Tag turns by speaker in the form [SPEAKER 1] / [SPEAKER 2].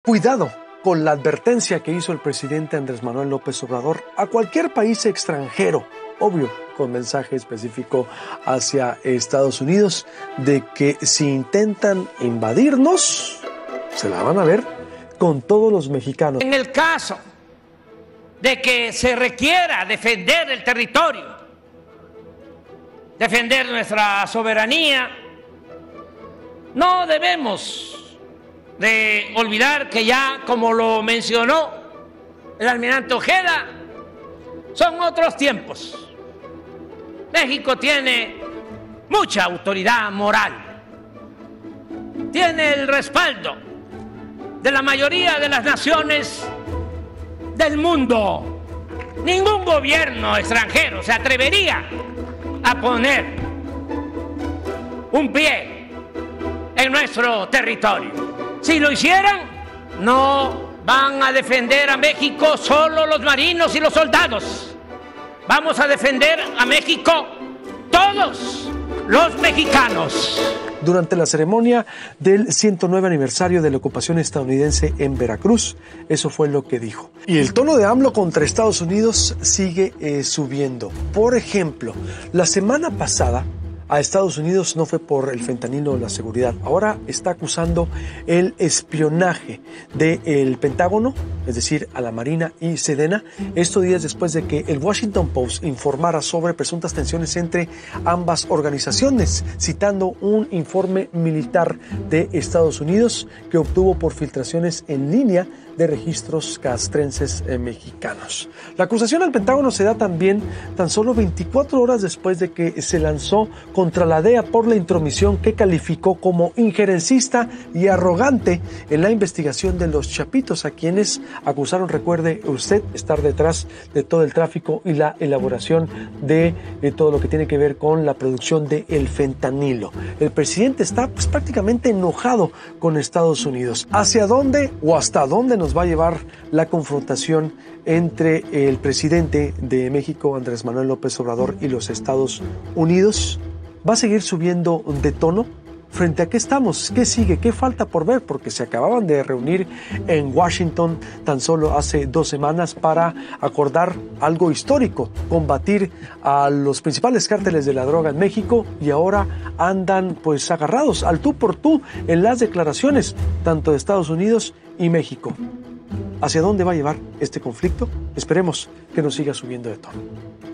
[SPEAKER 1] Cuidado con la advertencia que hizo el presidente Andrés Manuel López Obrador a cualquier país extranjero, obvio, con mensaje específico hacia Estados Unidos, de que si intentan invadirnos, se la van a ver con todos los mexicanos.
[SPEAKER 2] En el caso de que se requiera defender el territorio, defender nuestra soberanía, no debemos de olvidar que ya, como lo mencionó el almirante Ojeda, son otros tiempos. México tiene mucha autoridad moral, tiene el respaldo de la mayoría de las naciones del mundo. Ningún gobierno extranjero se atrevería a poner un pie en nuestro territorio. Si lo hicieran, no van a defender a México solo los marinos y los soldados. Vamos a defender a México todos los mexicanos.
[SPEAKER 1] Durante la ceremonia del 109 aniversario de la ocupación estadounidense en Veracruz, eso fue lo que dijo. Y el tono de AMLO contra Estados Unidos sigue subiendo. Por ejemplo, la semana pasada a Estados Unidos no fue por el fentanilo o la seguridad. Ahora está acusando el espionaje del Pentágono, es decir, a la Marina y Sedena. Estos días después de que el Washington Post informara sobre presuntas tensiones entre ambas organizaciones, citando un informe militar de Estados Unidos que obtuvo por filtraciones en línea de registros castrenses mexicanos. La acusación al Pentágono se da también tan solo 24 horas después de que se lanzó contra la DEA por la intromisión que calificó como injerencista y arrogante en la investigación de los Chapitos, a quienes acusaron, recuerde usted, estar detrás de todo el tráfico y la elaboración de todo lo que tiene que ver con la producción del fentanilo. El presidente está prácticamente enojado con Estados Unidos. ¿Hacia dónde o hasta dónde nos va a llevar la confrontación entre el presidente de México, Andrés Manuel López Obrador, y los Estados Unidos? ¿Va a seguir subiendo de tono? ¿Frente a qué estamos? ¿Qué sigue? ¿Qué falta por ver? Porque se acababan de reunir en Washington tan solo hace 2 semanas para acordar algo histórico, combatir a los principales cárteles de la droga en México, y ahora andan pues agarrados al tú por tú en las declaraciones tanto de Estados Unidos y México. ¿Hacia dónde va a llevar este conflicto? Esperemos que no siga subiendo de tono.